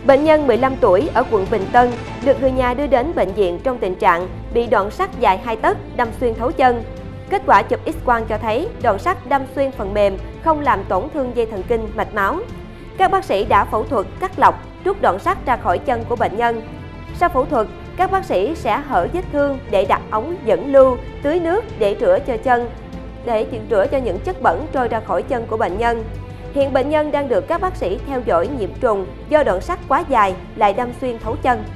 Bệnh nhân 15 tuổi ở quận Bình Tân được người nhà đưa đến bệnh viện trong tình trạng bị đoạn sắt dài 2 tấc đâm xuyên thấu chân. Kết quả chụp X-quang cho thấy đoạn sắt đâm xuyên phần mềm, không làm tổn thương dây thần kinh, mạch máu. Các bác sĩ đã phẫu thuật cắt lọc, rút đoạn sắt ra khỏi chân của bệnh nhân. Sau phẫu thuật, các bác sĩ sẽ hở vết thương để đặt ống dẫn lưu, tưới nước để rửa cho những chất bẩn trôi ra khỏi chân của bệnh nhân. Hiện bệnh nhân đang được các bác sĩ theo dõi nhiễm trùng do đoạn sắt quá dài lại đâm xuyên thấu chân.